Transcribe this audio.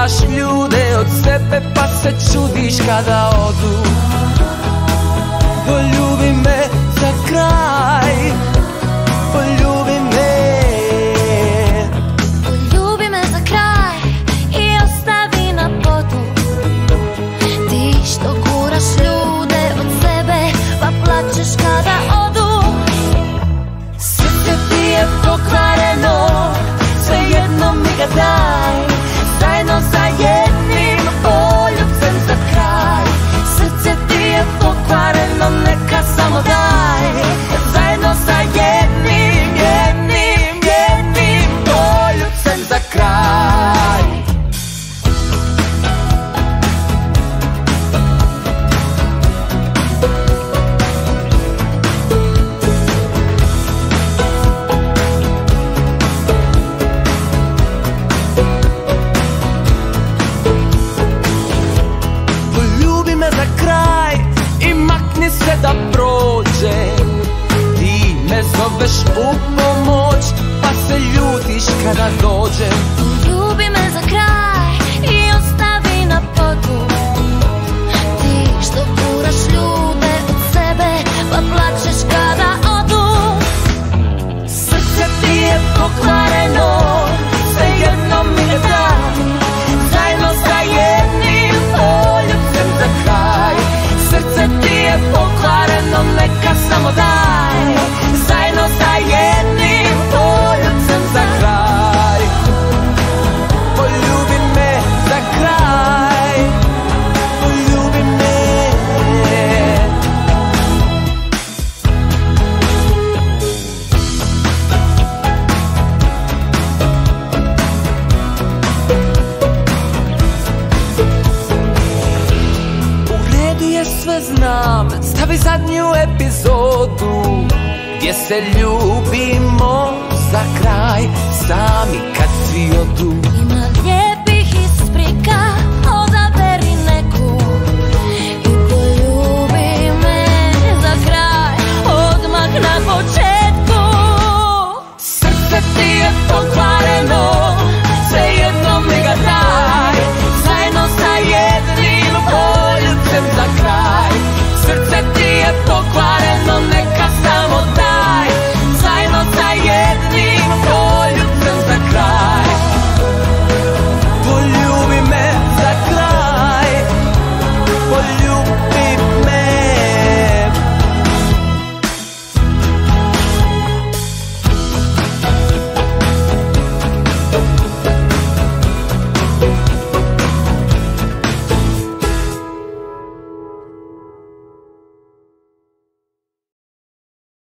Odvajaš ljude od sebe pa se čudiš kada odu. Poljubi me za kraj, poljubi me. Poljubi me za kraj i ostavi na podu. Ti što guraš ljude od sebe pa plačeš kada odu. Srce ti je pokvareno, svejedno mi ga daj. Zajedno za jednim poljubcem za kraj. Srce ti je pokvareno, neka samo daj. Zajedno za jednim poljubcem za kraj. Da prođe, ti me zoveš u pomoć pa se ljutiš kada dođem. Poljubi me za kraj i ostavi na podu. Ti što guraš ljude od sebe pa plačeš kada odu. Srce ti je pokvareno, svejedno mi ga daj. Zajedno sa jednim poljubcem za kraj. Srce ti je pokvareno, neka samo daj. Zajedno sa jednim poljubcem za kraj. Poljubi me za kraj, poljubi me. U redu je, sve znam, stavi zadnju epizodu gdje se ljubimo za kraj sami.